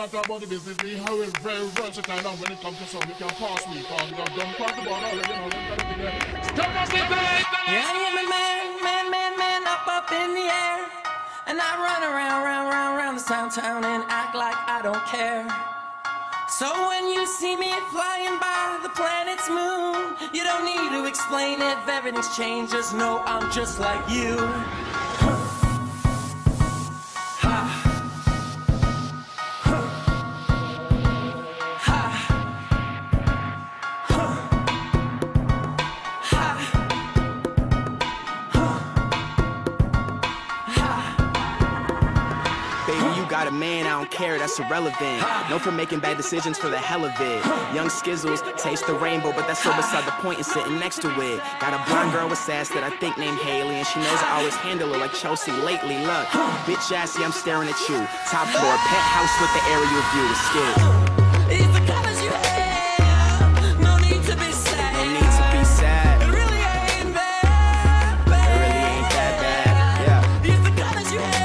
not about the business. We have it very versatile, and when it comes to sound, you can pass me. Cause we have done quite a bit already, you know. Stop us in the light. Yeah, I am a man, up in the air. And I run around this town and act like I don't care. So when you see me flying by the planet's moon, you don't need to explain if everything's changed. Just know I'm just like you. Got a man, I don't care, that's irrelevant. Known for making bad decisions for the hell of it. Young Skizzles, taste the rainbow, but that's so beside the point and sitting next to it. Got a blonde girl with sass that I think named Haley, and she knows I always handle her like Chelsea lately. Look, bitch assy, I'm staring at you. Top floor, penthouse with the aerial view. It's skid. It's the colors you have. No need to be sad. No need to be sad. It really ain't that bad. It really ain't that bad. Yeah. It's the colors you have.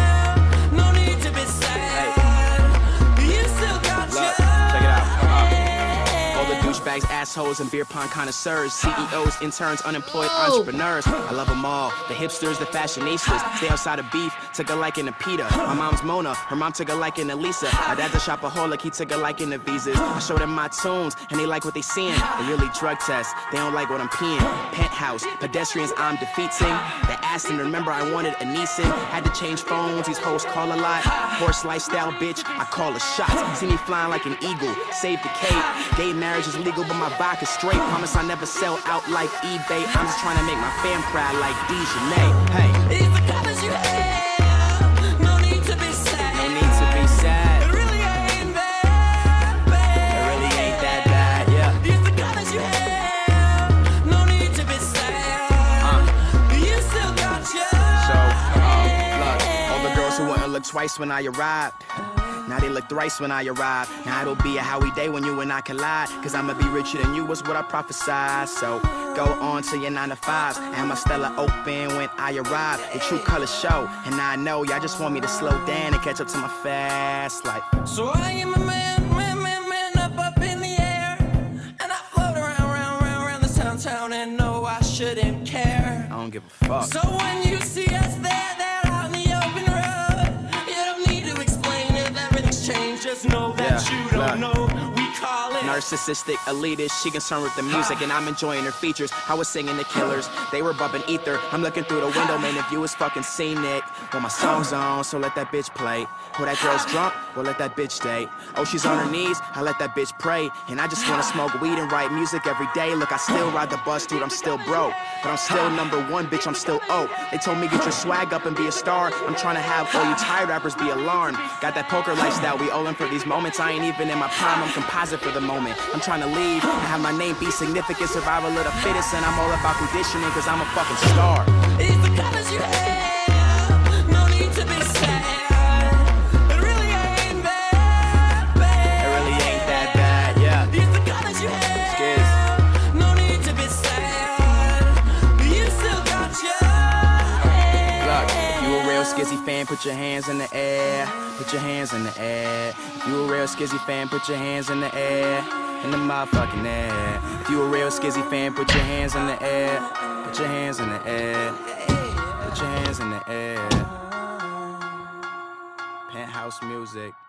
Douchebags, assholes, and beer pong connoisseurs, CEOs, interns, unemployed entrepreneurs. I love them all. The hipsters, the fashionistas. Stay outside of beef, took a liking to Peter. My mom's Mona, her mom took a liking to Lisa. My dad's a shopaholic, he took a liking to visas. I show them my tunes, and they like what they seeing. They really drug test, they don't like what I'm peeing. Penthouse, pedestrians I'm defeating. They asked and remember I wanted a Nissan. Had to change phones, these hoes call a lot. Horse lifestyle, bitch, I call a shot. See me flying like an eagle, save the cape. Gay marriage is legal, but my vodka's straight. Promise I never sell out like eBay. I'm just trying to make my fam proud like Dejanay. Hey, these the colors you have. No need to be sad. No need to be sad. It really ain't that bad. It really ain't that bad. Yeah. These the colors you have. No need to be sad. You still got yours. So, look, all the girls who wouldn't look twice when I arrived. Now they look thrice when I arrive. Now it'll be a Howie day when you and I collide. Cause I'ma be richer than you was what I prophesied. So go on to your 9 to 5s. And my Stella open when I arrive. The true colors show. And I know y'all just want me to slow down and catch up to my fast life. So I am a man, up in the air. And I float around this town and know I shouldn't care. I don't give a fuck. So when you see us there out in the open road, you don't need to explain if everything's changed. Just know that you don't know. We call it narcissistic, elitist. She concerned with the music and I'm enjoying her features. I was singing The Killers, they were bumping Ether. I'm looking through the window, man, the view is fucking scenic. Well, my song's on, so let that bitch play. Well, that girl's drunk, well, let that bitch stay. Oh, she's on her knees, I let that bitch pray. And I just wanna smoke weed and write music every day. Look, I still ride the bus, dude, I'm still broke. But I'm still number one, bitch, I'm still O. They told me get your swag up and be a star. I'm trying to have all you tired rappers be alarmed. Got that poker lifestyle, we all in for these moments. I ain't even in my prime, I'm composite for the moment. I'm trying to leave and have my name be significant. Survival of the fittest, and I'm all about conditioning, cause I'm a fucking star. It's the colors you have. No need to be sad. It really ain't that bad. It really ain't that bad, yeah. It's the colors you have. Skiz. No need to be sad. You still got yours. Look, if you a real Skizzy fan, put your hands in the air. Put your hands in the air. If you a real Skizzy fan, put your hands in the air. In the motherfucking air. If you a real Skizzy fan, put your hands in the air. Put your hands in the air. Put your hands in the air. Penthouse music.